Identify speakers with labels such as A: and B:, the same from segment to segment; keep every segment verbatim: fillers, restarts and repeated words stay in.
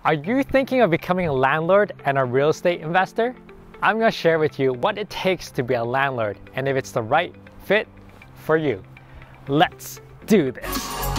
A: Are you thinking of becoming a landlord and a real estate investor? I'm going to share with you what it takes to be a landlord and if it's the right fit for you. Let's do this!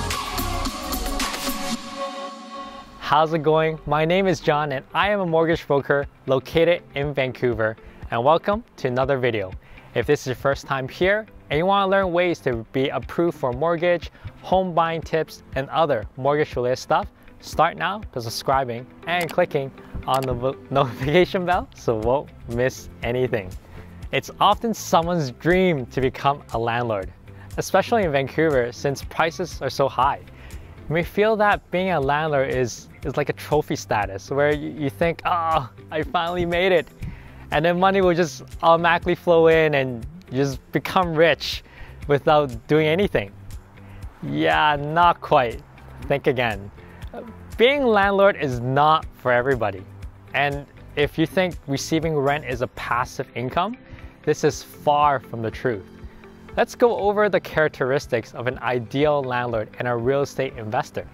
A: How's it going? My name is John and I am a mortgage broker located in Vancouver, and welcome to another video. If this is your first time here and you want to learn ways to be approved for mortgage, home buying tips, and other mortgage related stuff, start now by subscribing and clicking on the notification bell so you won't miss anything. It's often someone's dream to become a landlord, especially in Vancouver since prices are so high. You may feel that being a landlord is, is like a trophy status where you, you think, oh, I finally made it. And then money will just automatically flow in and you just become rich without doing anything. Yeah, not quite. Think again. Being a landlord is not for everybody. And if you think receiving rent is a passive income, this is far from the truth. Let's go over the characteristics of an ideal landlord and a real estate investor.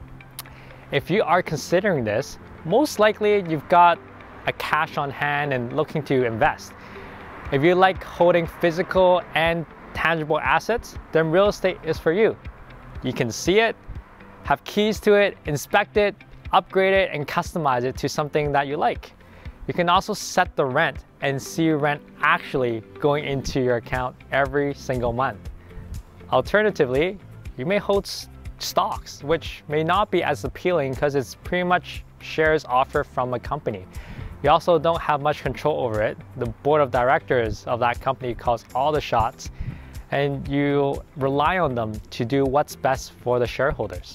A: If you are considering this, most likely you've got a cash on hand and looking to invest. If you like holding physical and tangible assets, then real estate is for you. You can see it, have keys to it, inspect it, upgrade it, and customize it to something that you like. You can also set the rent and see rent actually going into your account every single month. Alternatively, you may hold stocks, which may not be as appealing because it's pretty much shares offered from a company. You also don't have much control over it. The board of directors of that company calls all the shots, and you rely on them to do what's best for the shareholders.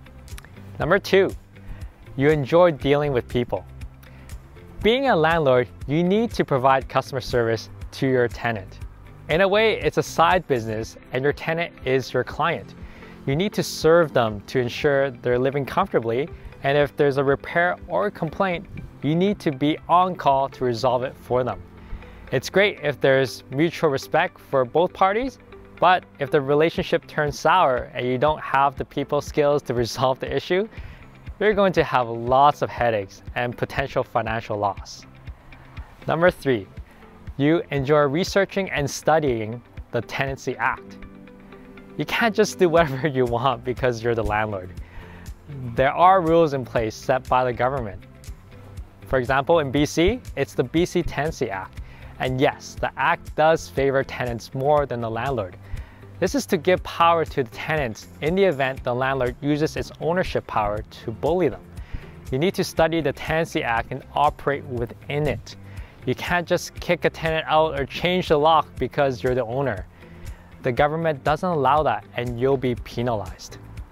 A: Number two, you enjoy dealing with people. Being a landlord, you need to provide customer service to your tenant. In a way, it's a side business and your tenant is your client. You need to serve them to ensure they're living comfortably, and if there's a repair or a complaint, you need to be on call to resolve it for them. It's great if there's mutual respect for both parties, but if the relationship turns sour and you don't have the people skills to resolve the issue, you're going to have lots of headaches and potential financial loss. Number three, you enjoy researching and studying the Tenancy Act. You can't just do whatever you want because you're the landlord. There are rules in place set by the government. For example, in B C, it's the B C Tenancy Act. And yes, the act does favor tenants more than the landlord. This is to give power to the tenants in the event the landlord uses its ownership power to bully them. You need to study the Tenancy Act and operate within it. You can't just kick a tenant out or change the lock because you're the owner. The government doesn't allow that and you'll be penalized.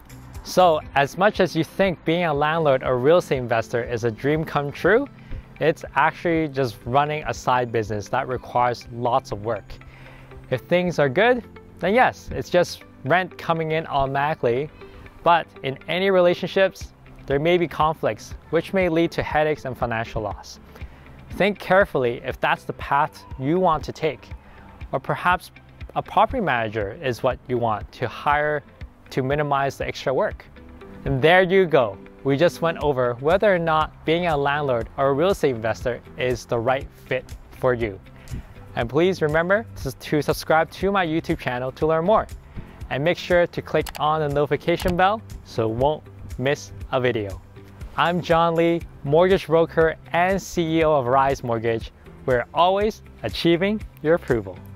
A: So, as much as you think being a landlord or real estate investor is a dream come true, it's actually just running a side business that requires lots of work. If things are good, then yes, it's just rent coming in automatically. But in any relationships, there may be conflicts, which may lead to headaches and financial loss. Think carefully if that's the path you want to take, or perhaps a property manager is what you want to hire to minimize the extra work. And there you go. We just went over whether or not being a landlord or a real estate investor is the right fit for you. And please remember to subscribe to my YouTube channel to learn more. And make sure to click on the notification bell so you won't miss a video. I'm John Lee, mortgage broker and C E O of Rise Mortgage. We're always achieving your approval.